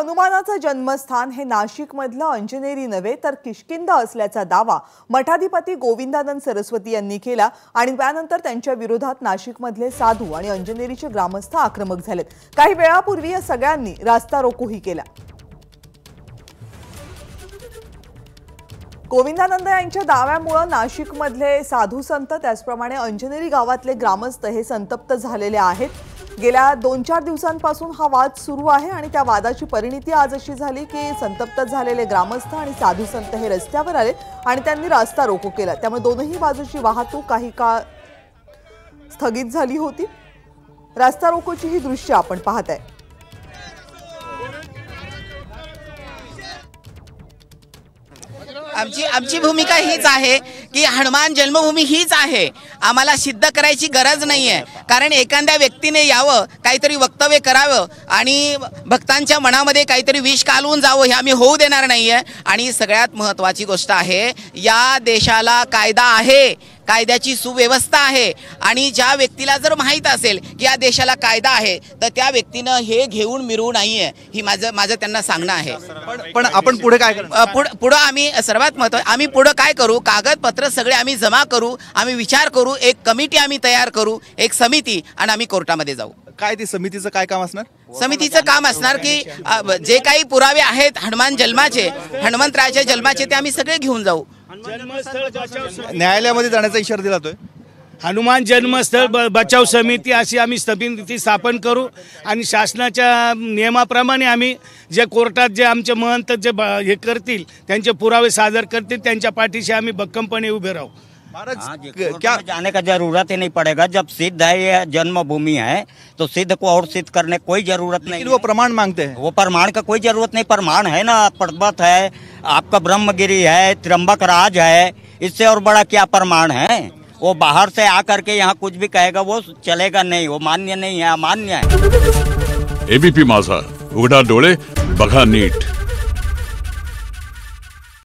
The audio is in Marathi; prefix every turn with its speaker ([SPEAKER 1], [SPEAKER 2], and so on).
[SPEAKER 1] हनुमानाचं जन्मस्थान हे नाशिकमधलं अंजनेरी नव्हे तर किष्किंध असल्याचा दावा मठाधिपती गोविंदानंद सरस्वती यांनी केला आणि त्यानंतर त्यांच्या विरोधात नाशिकमधले साधू आणि अंजनेरीचे ग्रामस्थ आक्रमक झालेत। काही वेळापूर्वी या सगळ्यांनी रास्ता रोकोही केला। गोविंदानंद यांच्या दाव्यामुळे नाशिकमधले साधू संत त्याचप्रमाणे अंजनेरी गावातले ग्रामस्थ हे संतप्त झालेले आहेत। गेल्या 2-4 दिवसांपासून हा वाद सुरू आहे आणि त्या वादाची परिणिती आज अशी झाली की संतप्त झालेले ग्रामस्थ आणि साधू संत हे रस्त्यावर आले आणि त्यांनी रास्ता रोको केला। त्यामुळे दोनही बाजूची वाहतूक काही काळ स्थगित झाली होती। रास्ता रोकोची ही दृश्य आपण पाहताय।
[SPEAKER 2] आमची भूमिका हीच आहे की हनुमान जन्मभूमी हीच आहे। आम्हाला सिद्ध करायची गरज नाहीये, कारण एखाद्या व्यक्तीने यावं, काहीतरी वक्तव्य करावं आणि भक्तांच्या मनामध्ये काहीतरी विष कालवून जावं हे आम्ही होऊ देणार नाहीये। आणि सगळ्यात महत्त्वाची गोष्ट आहे, या देशाला कायदा आहे, कायद्याची सुव्यवस्था आहे आणि ज्या व्यक्तीला जर माहित असेल की या देशाला कायदा आहे तर त्या व्यक्तीनं हे घेऊन मिरवू नाहीये, ही माझं त्यांना सांगणं आहे।
[SPEAKER 3] पण आपण पुढे काय करणार?
[SPEAKER 2] पुढे आम्ही सर्वात महत्त्वाचं आम्ही पुढे काय करू, कागदपत्र सगळे आम्ही जमा करू, आम्ही विचार करू, एक कमिटी आम्ही तयार करू, एक समिती, आणि आम्ही कोर्टामध्ये जाऊ।
[SPEAKER 3] काय ती समितीचं काय काम असणार?
[SPEAKER 2] समितीचं काम असणार की जे काही पुरावे आहेत हनुमान जन्माचे, हनुमंतरायाच्या जन्माचे, ते आम्ही सगळे घेऊन जाऊ।
[SPEAKER 3] न्यायालयामध्ये जाण्याचा इशारा दिला जातोय।
[SPEAKER 4] हनुमान जन्मस्थळ बचाव समिती अशी आम्ही समिती स्थापन करू आणि शासनाच्या नियमाप्रमाणे आम्ही जे कोर्टात जे आमचे महंत जे हे करतील, त्यांचे पुरावे सादर करतील, त्यांच्या पाठीशी आम्ही भक्कमपणे उभे राहू।
[SPEAKER 5] क्या जाने का जरूरत ही नहीं पड़ेगा, जब सिद्ध है ये जन्मभूमि है तो सिद्ध को और सिद्ध करने कोई जरूरत नहीं।
[SPEAKER 3] वो प्रमाण मांगते हैं।
[SPEAKER 5] वो प्रमाण का कोई जरूरत नहीं, प्रमाण है ना, पर्वत है, आपका ब्रह्मगिरी है, त्र्यंबक राज है, इससे और बड़ा क्या प्रमाण है। वो बाहर से आकर के यहाँ कुछ भी कहेगा वो चलेगा नहीं, वो मान्य नहीं है, अमान्य है।
[SPEAKER 6] एबीपी माझा, उघडा डोळे बघा नीट।